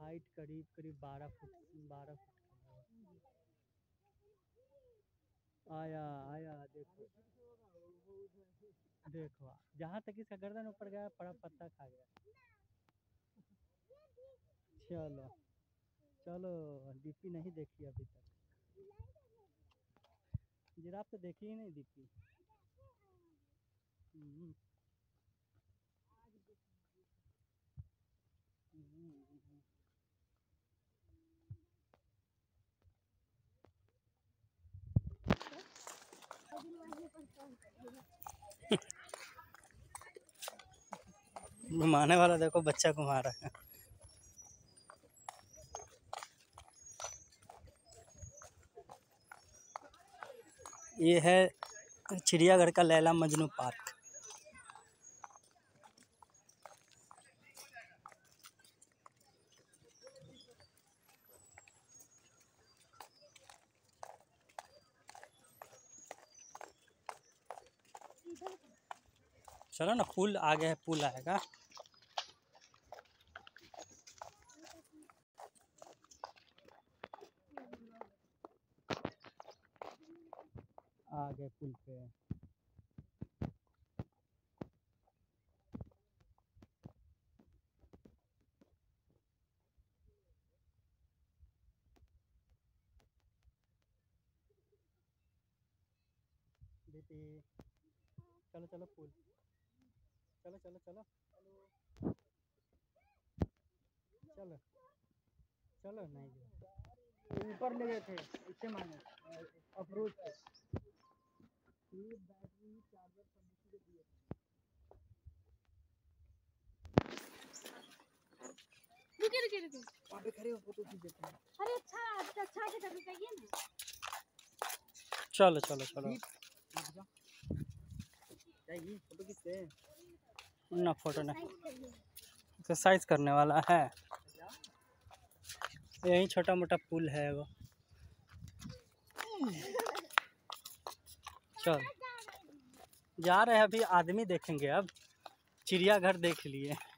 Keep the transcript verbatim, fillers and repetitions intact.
Height करीब करीब बारह फुट बारह फुट आया आया। देखो देखो जहाँ तक इसका गर्दन ऊपर गया बड़ा पत्ता खा गया। चलो चलो डीपी नहीं देखी अभी तक। जिराफ तो देखी ही नहीं डीपी। घुमाने वाला देखो बच्चा घुमा रहा है। ये है चिड़ियाघर का लैला मजनू पार्क। चलो ना पुल आगे है, पुल आएगा। आगे पुल पे बेटी चलो चलो पुल चलो चलो चलो चलो चलो। नहीं ऊपर ले गए थे इससे माने अप्रोच पे ये बैटरी चार्जर सब के दिए थे। रुके रुके रुके वहाँ पे खड़े हो फोटो खींच देते हैं। अरे अच्छा अच्छा से करना चाहिए ना। चलो चलो चलो चाहिए फोटो खींचते हैं ना। फोटो नहीं एक्सरसाइज करने वाला है। यही छोटा मोटा पुल है वो। चल जा रहे हैं अभी। आदमी देखेंगे अब। चिड़ियाघर देख लिए।